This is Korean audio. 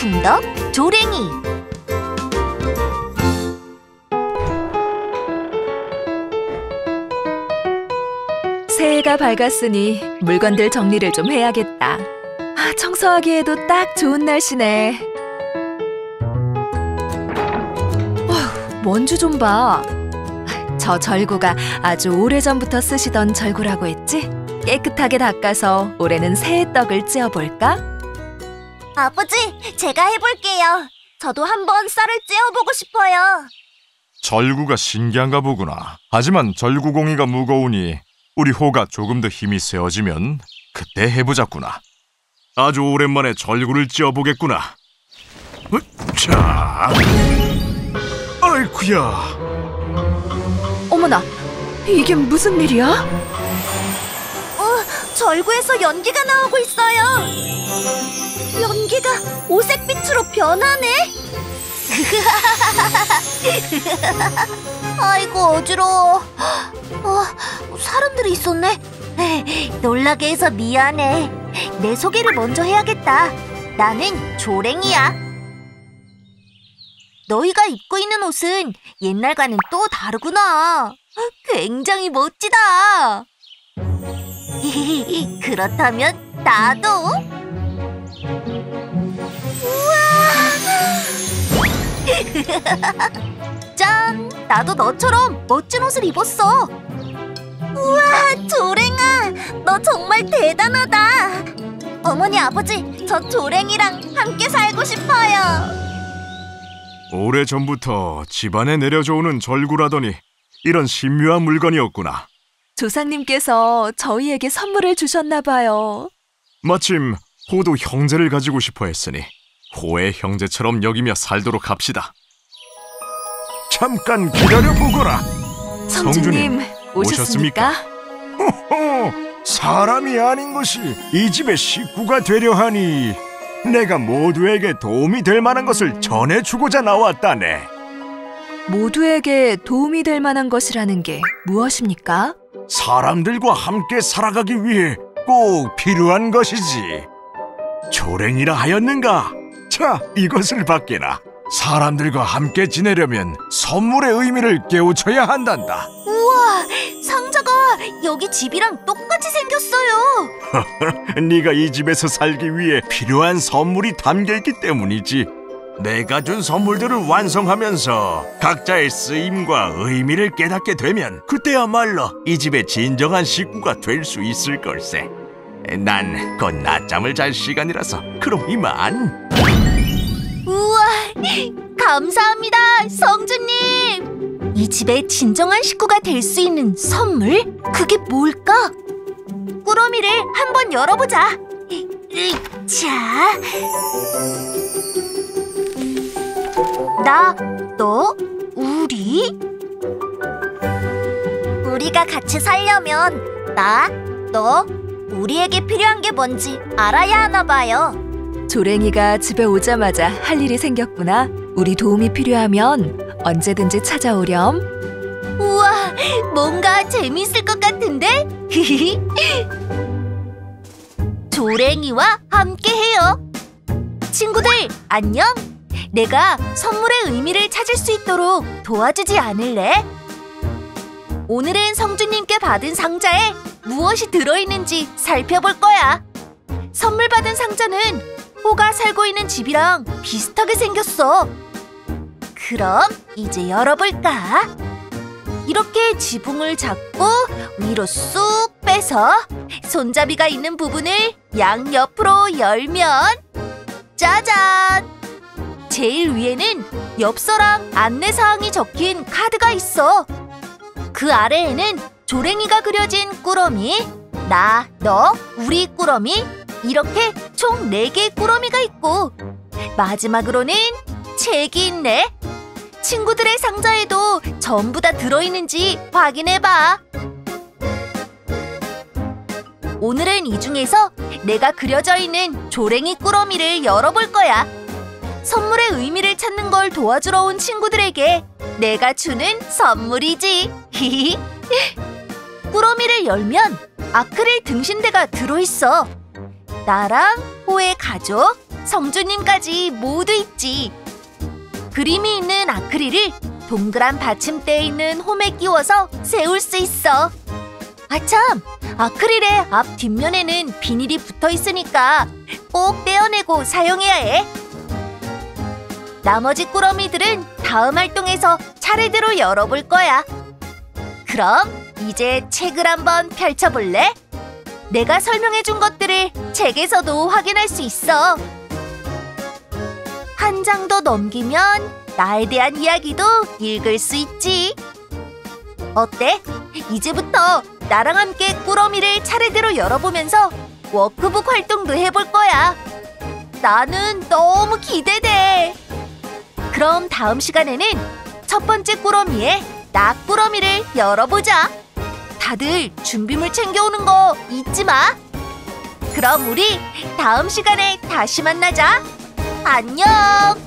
알콩달콩덕 조랭이. 새해가 밝았으니 물건들 정리를 좀 해야겠다. 청소하기에도 딱 좋은 날씨네. 먼지 좀 봐. 저 절구가 아주 오래전부터 쓰시던 절구라고 했지? 깨끗하게 닦아서 올해는 새해 떡을 찧어볼까? 아버지, 제가 해볼게요. 저도 한번 쌀을 찧어보고 싶어요. 절구가 신기한가 보구나. 하지만 절구공이가 무거우니 우리 호가 조금 더 힘이 세어지면 그때 해보자꾸나. 아주 오랜만에 절구를 찧어보겠구나. 자, 아이쿠야. 어머나, 이게 무슨 일이야? 절구에서 연기가 나오고 있어요. 연기가 오색빛으로 변하네. 아이고, 어지러워. 사람들이 있었네. 놀라게 해서 미안해. 내 소개를 먼저 해야겠다. 나는 조랭이야. 너희가 입고 있는 옷은 옛날과는 또 다르구나. 굉장히 멋지다. 그렇다면 나도. 우와! 짠! 나도 너처럼 멋진 옷을 입었어. 우와, 조랭아, 너 정말 대단하다. 어머니, 아버지, 저 조랭이랑 함께 살고 싶어요. 오래전부터 집안에 내려져 오는 절구라더니 이런 신묘한 물건이었구나. 조상님께서 저희에게 선물을 주셨나 봐요. 마침 호도 형제를 가지고 싶어 했으니 호의 형제처럼 여기며 살도록 합시다. 잠깐 기다려보거라. 성주님, 오셨습니까? 호호, 사람이 아닌 것이 이 집의 식구가 되려 하니 내가 모두에게 도움이 될 만한 것을 전해주고자 나왔다네. 모두에게 도움이 될 만한 것이라는 게 무엇입니까? 사람들과 함께 살아가기 위해 꼭 필요한 것이지. 조랭이라 하였는가? 자, 이것을 받게나. 사람들과 함께 지내려면 선물의 의미를 깨우쳐야 한단다. 우와, 상자가 여기 집이랑 똑같이 생겼어요. 네가 이 집에서 살기 위해 필요한 선물이 담겨있기 때문이지. 내가 준 선물들을 완성하면서 각자의 쓰임과 의미를 깨닫게 되면 그때야말로 이 집의 진정한 식구가 될 수 있을 걸세. 난 곧 낮잠을 잘 시간이라서 그럼 이만. 우와, 감사합니다, 성주님. 이 집의 진정한 식구가 될 수 있는 선물? 그게 뭘까? 꾸러미를 한번 열어보자. 자, 나, 너, 우리. 우리가 같이 살려면 나, 너, 우리에게 필요한 게 뭔지 알아야 하나 봐요. 조랭이가 집에 오자마자 할 일이 생겼구나. 우리 도움이 필요하면 언제든지 찾아오렴. 우와, 뭔가 재밌을 것 같은데? 조랭이와 함께해요. 친구들, 안녕. 내가 선물의 의미를 찾을 수 있도록 도와주지 않을래? 오늘은 성주님께 받은 상자에 무엇이 들어있는지 살펴볼 거야. 선물 받은 상자는 호가 살고 있는 집이랑 비슷하게 생겼어. 그럼 이제 열어볼까? 이렇게 지붕을 잡고 위로 쑥 빼서 손잡이가 있는 부분을 양옆으로 열면 짜잔! 제일 위에는 엽서랑 안내사항이 적힌 카드가 있어. 그 아래에는 조랭이가 그려진 꾸러미, 나, 너, 우리 꾸러미, 이렇게 총 4개의 꾸러미가 있고 마지막으로는 책이 있네. 친구들의 상자에도 전부 다 들어있는지 확인해봐. 오늘은 이 중에서 내가 그려져 있는 조랭이 꾸러미를 열어볼 거야. 선물의 의미를 찾는 걸 도와주러 온 친구들에게 내가 주는 선물이지. 꾸러미를 열면 아크릴 등신대가 들어있어. 나랑 호의 가족, 성주님까지 모두 있지. 그림이 있는 아크릴을 동그란 받침대에 있는 홈에 끼워서 세울 수 있어. 아참, 아크릴의 앞 뒷면에는 비닐이 붙어 있으니까 꼭 떼어내고 사용해야 해. 나머지 꾸러미들은 다음 활동에서 차례대로 열어볼 거야. 그럼 이제 책을 한번 펼쳐볼래? 내가 설명해준 것들을 책에서도 확인할 수 있어. 한 장 더 넘기면 나에 대한 이야기도 읽을 수 있지. 어때? 이제부터 나랑 함께 꾸러미를 차례대로 열어보면서 워크북 활동도 해볼 거야. 나는 너무 기대돼. 그럼 다음 시간에는 첫 번째 꾸러미의 낙꾸러미를 열어보자. 다들 준비물 챙겨오는 거 잊지 마. 그럼 우리 다음 시간에 다시 만나자. 안녕.